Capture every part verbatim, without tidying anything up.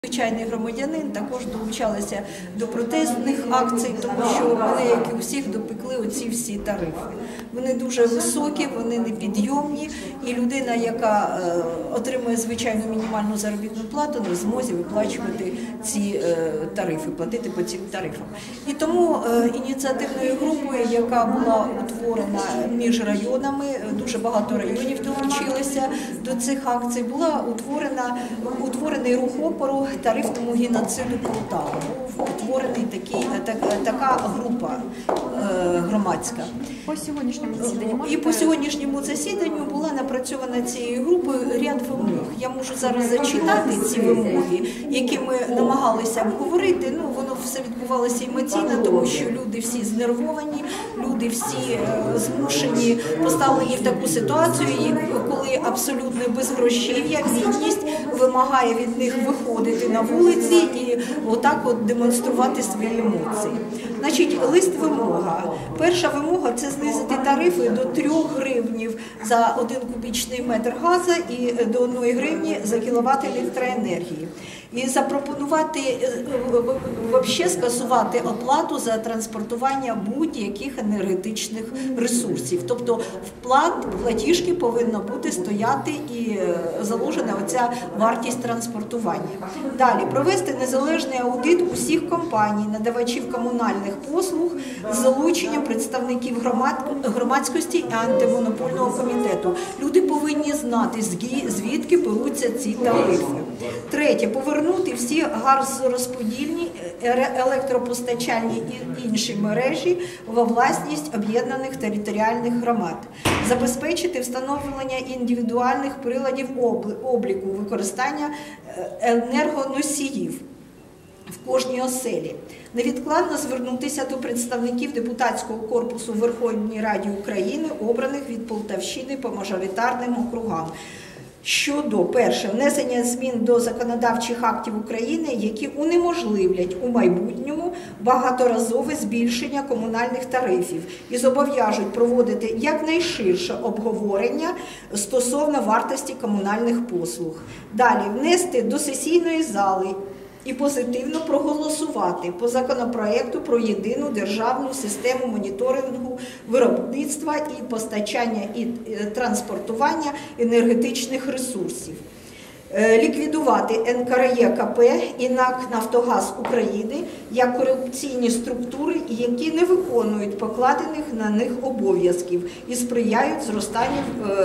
Звичайний громадянин також долучалися до протестних акцій, тому що вони, як і у всіх, допекли оці всі тарифи. Вони дуже високі, вони непідйомні, і людина, яка е, отримує звичайну мінімальну заробітну плату, не в змозі виплачувати ці е, тарифи, платити по цим тарифам. І тому е, ініціативною групою, яка була утворена між районами, дуже багато районів долучилися до цих акцій, була утворена, утворений рух опору тарифному геноциду Полтави. Був утворений такий, так, така група е, громадська. По сьогоднішньому засіданню можете... І по сьогоднішньому засіданню була напрацьована цією групою ряд вимог. Я можу зараз зачитати ці вимоги, які ми намагалися обговорити. Ну, воно все відбувалося емоційно, тому що люди всі знервовані, люди всі е, змушені, поставлені в таку ситуацію, коли абсолютно безгрошів'я, бідність вимагає від них виходити на вулиці і отак от демонструвати свої емоції. Значить, лист вимога. Перша вимога – це знизити тарифи до трьох гривнів за один кубічний метр газу і до одної гривні за кіловат електроенергії. І запропонувати, взагалі скасувати оплату за транспортування будь-яких енергетичних ресурсів. Тобто вплат, платіжки повинна бути стояти і заложена оця вартість транспортування. Далі, провести незалежний аудит усіх компаній, надавачів комунальних послуг з залученням представників громад, громадськості і антимонопольного комітету. Люди повинні знати, звідки беруться ці тарифи. Третє, повернути всі газорозподільні, електропостачальні і інші мережі во власність об'єднаних територіальних громад. Забезпечити встановлення індивідуальних приладів обліку використання енергоносіїв в кожній оселі. Невідкладно звернутися до представників депутатського корпусу Верховної Ради України, обраних від Полтавщини по мажоритарним округам. Щодо, перше, внесення змін до законодавчих актів України, які унеможливлять у майбутньому багаторазове збільшення комунальних тарифів і зобов'яжуть проводити якнайширше обговорення стосовно вартості комунальних послуг. Далі, внести до сесійної зали і позитивно проголосувати по законопроекту про єдину державну систему моніторингу виробництва і постачання і транспортування енергетичних ресурсів. Ліквідувати ен ка ер є ка пе і НАК «Нафтогаз України» як корупційні структури, які не виконують покладених на них обов'язків і сприяють зростанню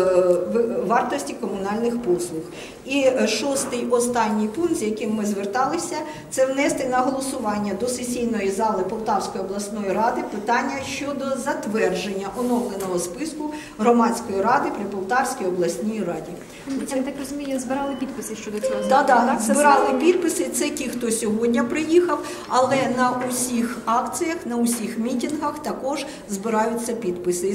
вартості комунальних послуг. І шостий, останній пункт, з яким ми зверталися, це внести на голосування до сесійної зали Полтавської обласної ради питання щодо затвердження оновленого списку громадської ради при Полтавській обласній раді. Я так розумію, збирали підписи щодо цього закону? Так, так, збирали підписи, це ті, хто сьогодні приїхав, але на усіх акціях, на усіх мітингах також збираються підписи.